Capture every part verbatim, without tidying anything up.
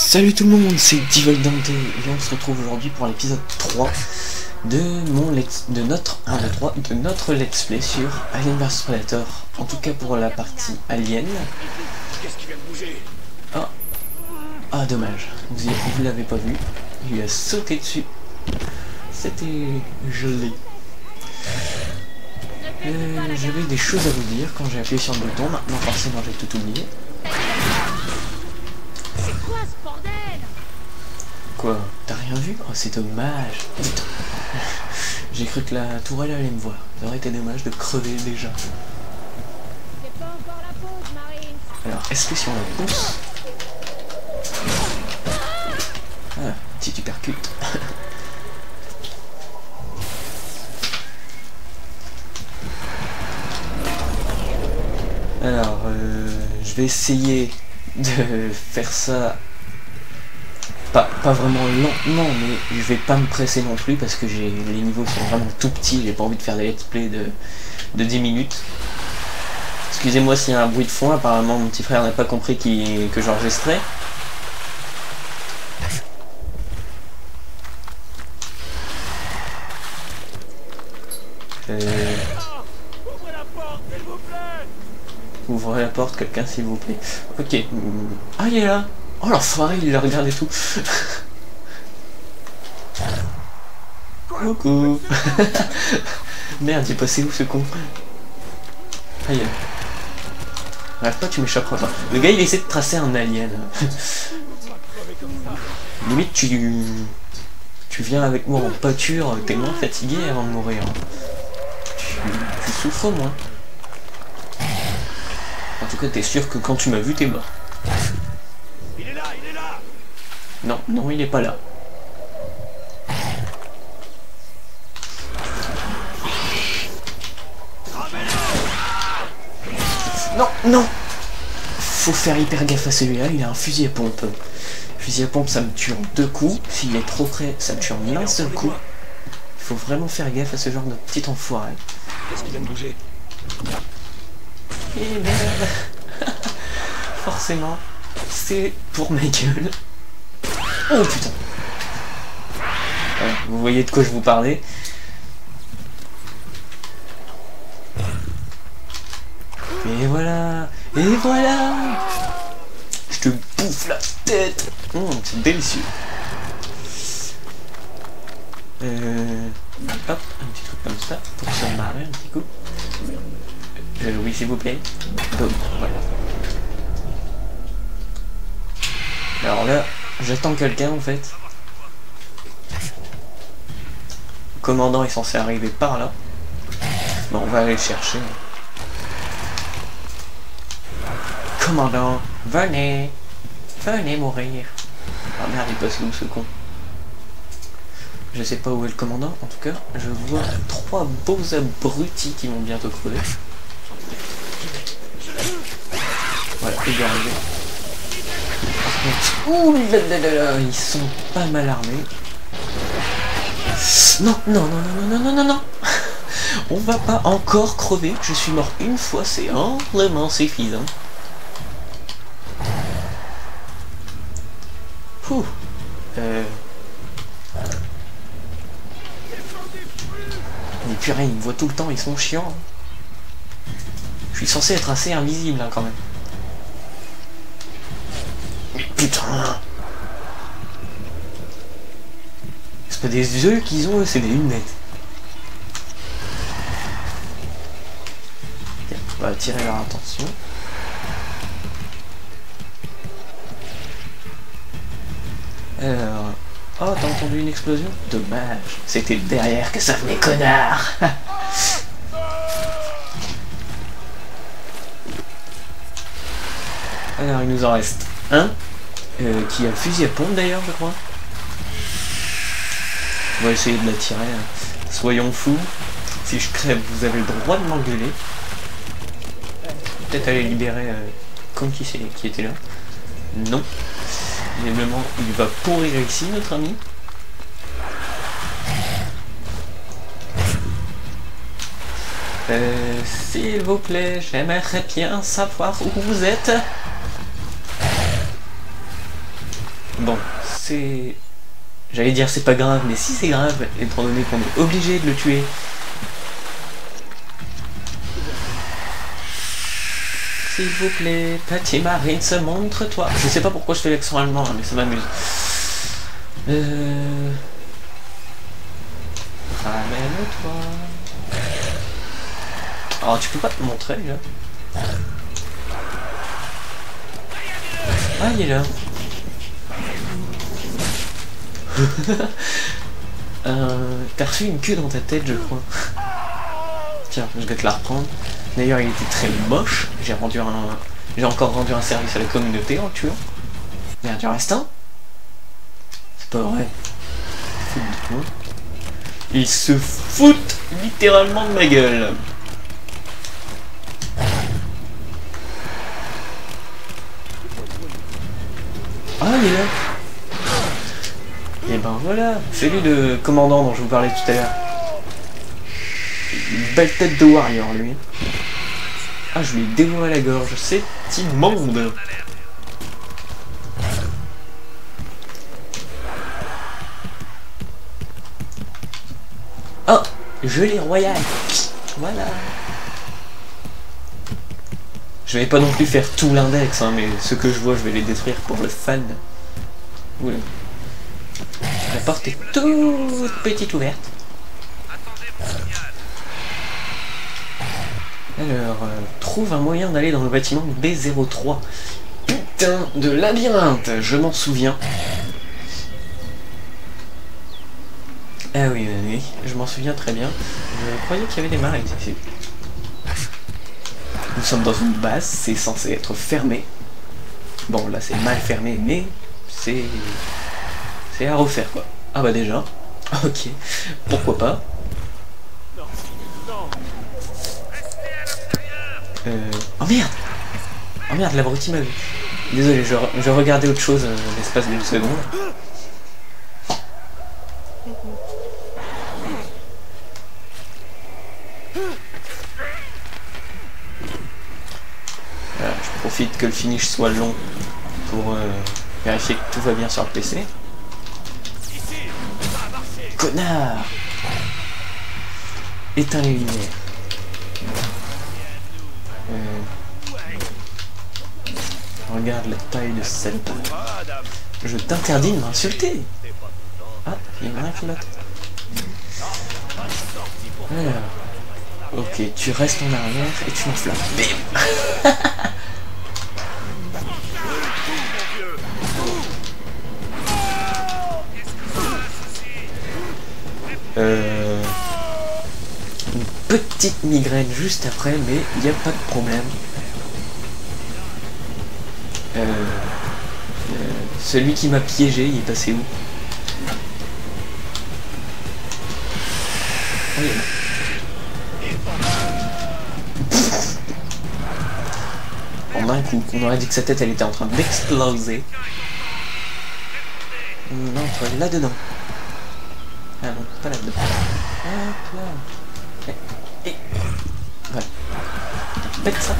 Salut tout le monde, c'est Divoldante et on se retrouve aujourd'hui pour l'épisode trois de mon let's, de notre un, deux, trois, de notre let's play sur Alien versus Predator. En tout cas pour la partie Alien. Ah, ah dommage, vous, vous l'avez pas vu, il lui a sauté dessus. C'était joli. Euh, J'avais des choses à vous dire quand j'ai appuyé sur le bouton, maintenant forcément j'ai tout oublié. Quoi? T'as rien vu? Oh, c'est dommage. J'ai cru que la tourelle allait me voir. Ça aurait été dommage de crever déjà. Alors, est-ce que si on la pousse... Ah, petit uppercut. Alors, euh, je vais essayer de faire ça... Pas, pas vraiment lentement, mais je vais pas me presser non plus parce que j'ai les niveaux sont vraiment tout petits, j'ai pas envie de faire des let's play de, de dix minutes. Excusez-moi s'il y a un bruit de fond, apparemment mon petit frère n'a pas compris qui, que j'enregistrais. Euh... Ouvrez la porte, quelqu'un s'il vous plaît. Ok. Ah, il est là. Oh l'enfoiré, il le regarde et tout. Coucou. Merde, j'ai passé où ce con? Aïe. Bref, pas tu m'échapperas pas. Le gars il essaie de tracer un alien. Limite tu... Tu viens avec moi en pâture, t'es moins fatigué avant de mourir. Tu, tu souffres moins. En tout cas t'es sûr que quand tu m'as vu t'es mort. Non, non, il n'est pas là. Non, non. Faut faire hyper gaffe à celui-là, il a un fusil à pompe. Fusil à pompe, ça me tue en deux coups. S'il est trop près, ça me tue en un seul coup. Il faut vraiment faire gaffe à ce genre de petit enfoiré. Qu'est-ce qui vient de bouger? Et merde. Forcément, c'est pour ma gueule. Oh putain! Ouais, vous voyez de quoi je vous parlais. Et voilà! Et voilà! Je te bouffe la tête! Mmh, c'est délicieux! Euh... Hop, un petit truc comme ça, pour se marrer un petit coup. Euh, oui, s'il vous plaît. Boum, voilà. Alors là, j'attends quelqu'un en fait. Le commandant est censé arriver par là. Bon, on va aller le chercher. Commandant, venez. Venez mourir. Ah merde, il passe où ce con? Je sais pas où est le commandant. En tout cas, je vois trois beaux abrutis qui vont bientôt crever. Voilà, il doit arriver. Ouh là là là là, ils sont pas mal armés. Non, non, non, non, non, non, non, non. On va pas encore crever. Je suis mort une fois, c'est amplement suffisant. Ouh. Euh... Mais purée, ils me voient tout le temps, ils sont chiants. Je suis censé être assez invisible hein, quand même. Putain! C'est pas des yeux qu'ils ont, c'est des lunettes. Tiens, on va attirer leur attention. Alors... Oh, t'as entendu une explosion? Dommage, c'était derrière que ça venait, connard. Alors, il nous en reste un. Euh, qui a le fusil à pompe d'ailleurs je crois. On va essayer de l'attirer. Hein. Soyons fous. Si je crève, vous avez le droit de m'engueuler. Peut-être aller libérer euh, comme qui c'est qui était là. Non. Visiblement il va pourrir ici notre ami. Euh, s'il vous plaît, j'aimerais bien savoir où vous êtes. Bon, c'est... J'allais dire c'est pas grave, mais si c'est grave, étant donné qu'on est obligé de le tuer. S'il vous plaît, Patty Marine, se montre-toi. Je sais pas pourquoi je fais l'accent allemand, hein, mais ça m'amuse. Euh... Ramène-toi. Alors tu peux pas te montrer là. Ah il est là. euh, T'as reçu une queue dans ta tête je crois. Tiens, je vais te la reprendre. D'ailleurs il était très moche. J'ai rendu un. J'ai encore rendu un service à la communauté en le tuant. Merde, tu restes un? C'est pas vrai. Ils se foutent littéralement de ma gueule. Ah, il est là. Et ben voilà, c'est lui le commandant dont je vous parlais tout à l'heure. Une belle tête de warrior, lui. Ah, je lui ai dévoré la gorge, c'est immonde. Oh, gelée royale. Voilà. Je vais pas non plus faire tout l'index, hein, mais ce que je vois, je vais les détruire pour le fun. Oula. La porte est toute petite ouverte. Alors, euh, trouve un moyen d'aller dans le bâtiment B zéro trois. Putain de labyrinthe, je m'en souviens. Ah oui, oui, oui, je m'en souviens très bien. Je croyais qu'il y avait des marais ici. Nous sommes dans une base, c'est censé être fermé. Bon, là c'est mal fermé, mais c'est... c'est à refaire quoi. Ah bah déjà, ok, pourquoi pas. Euh... Oh merde. Oh merde, l'abruti m'a vu. Désolé, je, je regardais autre chose euh, l'espace d'une seconde. Voilà, je profite que le finish soit long pour euh, vérifier que tout va bien sur le P C. Connard! Éteins les lumières. Euh... Regarde la taille de salopard. Je t'interdis de m'insulter. Ah, il y en a un qui note. Alors. Ok, tu restes en arrière et tu m'enflammes. Bim. euh... Une petite migraine juste après, mais il n'y a pas de problème. Euh... Euh... Celui qui m'a piégé, il est passé où? Oh, il est là. En un coup, on aurait dit que sa tête elle était en train d'exploser. Non, toi là-dedans. Ah non, pas là-dedans. Hop là. Et, et... voilà. Pète ça.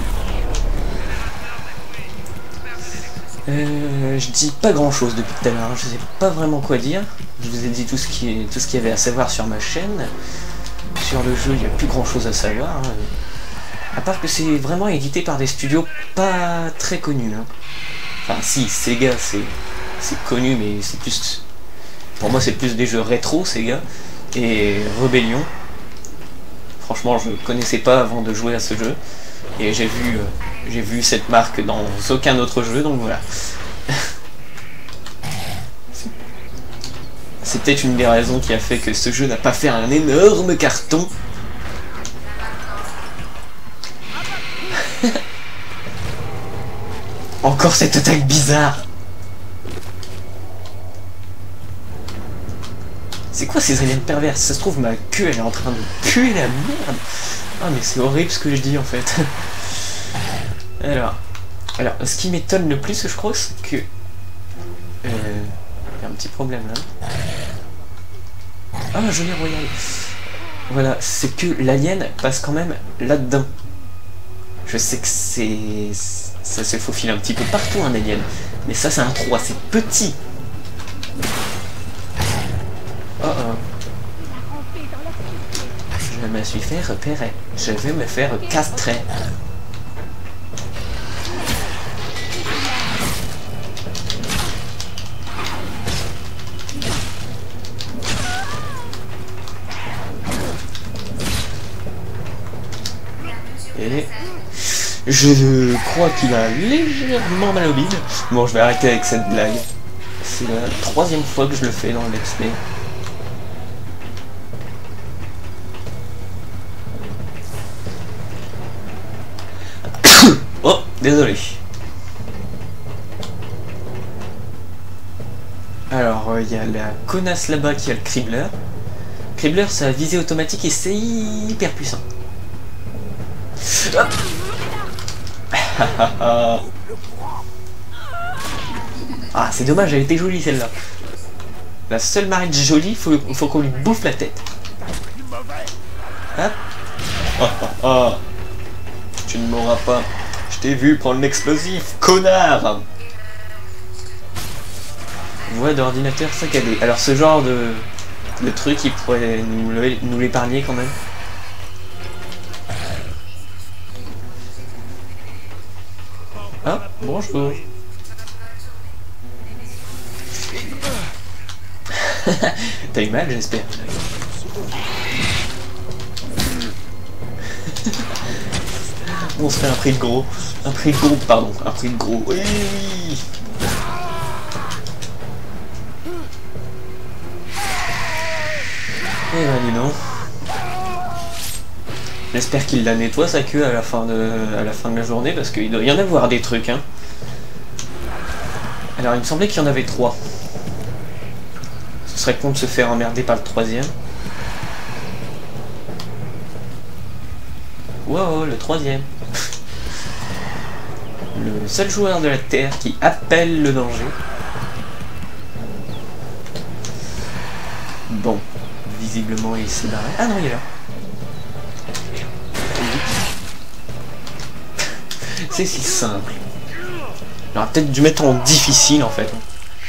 Euh, je dis pas grand chose depuis tout à l'heure, je sais pas vraiment quoi dire. Je vous ai dit tout ce qui est, tout ce qu'il y avait à savoir sur ma chaîne. Sur le jeu, il n'y a plus grand chose à savoir. Hein. À part que c'est vraiment édité par des studios pas très connus. Hein. Enfin si, Sega c'est connu, mais c'est plus... Pour moi c'est plus des jeux rétro, Sega. Et Rebellion. Franchement je connaissais pas avant de jouer à ce jeu. Et j'ai vu, euh, j'ai vu cette marque dans aucun autre jeu, donc voilà. C'est peut-être une des raisons qui a fait que ce jeu n'a pas fait un énorme carton. Encore cette attaque bizarre. C'est quoi ces aliens pervers? Ça se trouve ma queue elle est en train de puer la merde. Ah mais c'est horrible ce que je dis en fait. Alors, alors ce qui m'étonne le plus je crois c'est que... Euh, il y a un petit problème là. Ah gelée royale. Voilà, c'est que l'alien passe quand même là-dedans. Je sais que c'est... ça se faufile un petit peu partout un alien. Mais ça c'est un trois, c'est petit. suis fait repérer. Je vais me faire castrer. Et je crois qu'il a légèrement mal au bide. Bon, je vais arrêter avec cette blague. C'est la troisième fois que je le fais dans le let's play. Oh, désolé. Alors, il euh, y a la connasse là-bas qui a le cribbler. Cribbler, ça a visée automatique et c'est hyper puissant. Ah, c'est dommage, elle était jolie celle-là. La seule marine jolie, faut, faut qu'on lui bouffe la tête. Hop. Oh, oh, oh. Tu ne m'auras pas. Je t'ai vu prendre l'explosif, connard. Voix d'ordinateur saccadé. Alors ce genre de, de truc, il pourrait nous, nous l'épargner quand même. Ah, bonjour. T'as eu mal, j'espère. On se fait un prix de gros. Un prix de gros, pardon. Un prix de gros. Oui. Eh ben dis donc. J'espère qu'il la nettoie sa queue à la fin de, à la fin de la journée parce qu'il doit y en avoir des trucs. Hein. Alors il me semblait qu'il y en avait trois. Ce serait con de se faire emmerder par le troisième. Wow, le troisième. Le seul joueur de la Terre qui appelle le danger. Bon, visiblement il s'est barré. Ah non, il est là. C'est si simple. On aurait peut-être dû mettre en difficile en fait.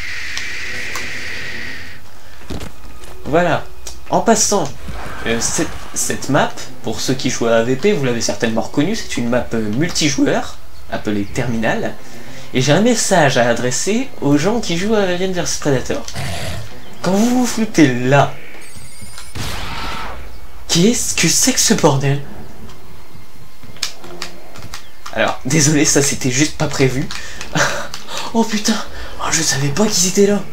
Voilà. En passant, euh, cette, cette map, pour ceux qui jouent à A V P, vous l'avez certainement reconnu, c'est une map euh, multijoueur, appelée Terminal. Et j'ai un message à adresser aux gens qui jouent à Alien versus Predator. Quand vous vous foutez là, qu'est-ce que c'est que ce bordel? Alors, désolé, ça c'était juste pas prévu. Oh putain, oh, je savais pas qu'ils étaient là.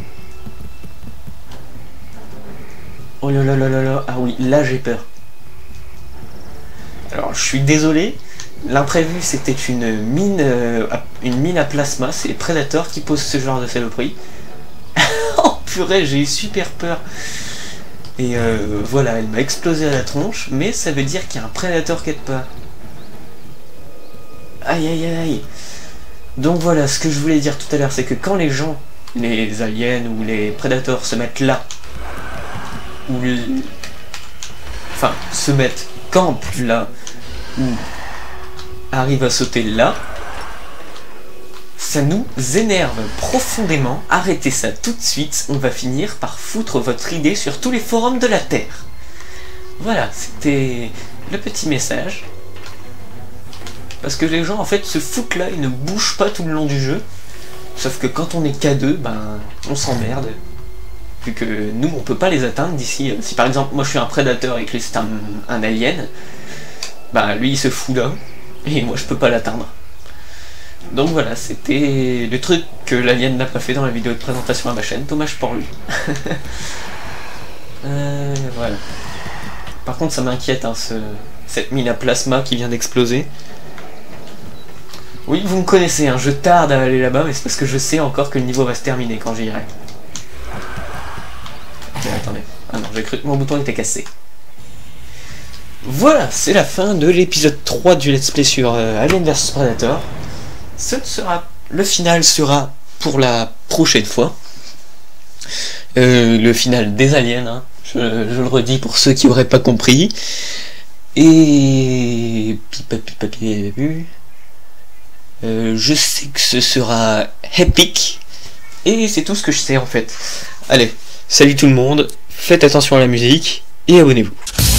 Oh là là là là là, ah oui, là j'ai peur. Alors, je suis désolé, l'imprévu c'était une mine, euh, une mine à plasma, c'est les Predators qui posent ce genre de saloperie. Oh purée, j'ai eu super peur. Et euh, voilà, elle m'a explosé à la tronche, mais ça veut dire qu'il y a un Predator quelque part. Aïe aïe aïe. Donc voilà, ce que je voulais dire tout à l'heure, c'est que quand les gens, les aliens ou les prédateurs se mettent là, ou le... enfin, se mettent, campent là, ou arrivent à sauter là, ça nous énerve profondément. Arrêtez ça tout de suite, on va finir par foutre votre idée sur tous les forums de la Terre. Voilà, c'était le petit message. Parce que les gens en fait se foutent là, ils ne bougent pas tout le long du jeu. Sauf que quand on est qu'à deux, ben on s'emmerde. Vu que nous on peut pas les atteindre d'ici. Si par exemple moi je suis un prédateur et que c'est un, un alien, ben lui il se fout là, et moi je peux pas l'atteindre. Donc voilà, c'était le truc que l'alien n'a pas fait dans la vidéo de présentation à ma chaîne, dommage pour lui. euh, voilà. Par contre ça m'inquiète hein, ce, cette mine à plasma qui vient d'exploser. Oui, vous me connaissez, hein, je tarde à aller là-bas, mais c'est parce que je sais encore que le niveau va se terminer quand j'irai. Ok, attendez. Ah non, j'ai cru que mon bouton était cassé. Voilà, c'est la fin de l'épisode trois du let's play sur euh, Alien versus Predator. Ce sera... Le final sera pour la prochaine fois. Euh, le final des aliens, hein. je, je le redis pour ceux qui n'auraient pas compris. Et... Pipa, pipa, pipa, pipa. Euh, je sais que ce sera épique, et c'est tout ce que je sais en fait. Allez, salut tout le monde, faites attention à la musique, et abonnez-vous.